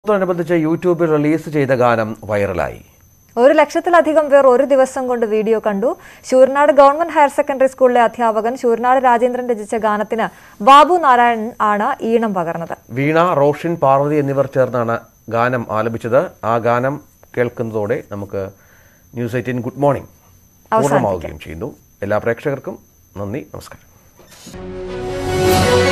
ത്തോടനുബന്ധിച്ച് യൂട്യൂബിൽ റിലീസ് ചെയ്ത ഗാനം വൈറലായി. 1 ലക്ഷത്തിലധികം പേർ ഒരു ദിവസം കൊണ്ട് വീഡിയോ കണ്ടു. ശൂരനാട് ഗവൺമെന്റ് ഹയർ സെക്കൻഡറി സ്കൂളിലെ അധ്യാപകൻ ശൂരനാട് രാജേന്ദ്രൻ രചിച്ച ഗാനത്തിന് ബാബു നാരായണൻ ആണ് ഈണം പകർന്നത്. വീണ, റോഷിൻ, പാർവതി എന്നിവർ ചേർന്നാണ് ഗാനം ആലപിച്ചത്. ആ ഗാനം കേൾക്കുന്നതോടെ നമുക്ക് ന്യൂസ് 18 ഗുഡ് മോർണിംഗ് പൂർണ്ണമാവുകയും ചെയ്യുന്നു. എല്ലാ പ്രേക്ഷകർക്കും നന്ദി, നമസ്കാരം.